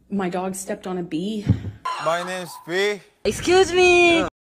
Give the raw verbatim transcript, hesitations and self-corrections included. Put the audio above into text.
My dog stepped on a bee. My name's B. Excuse me.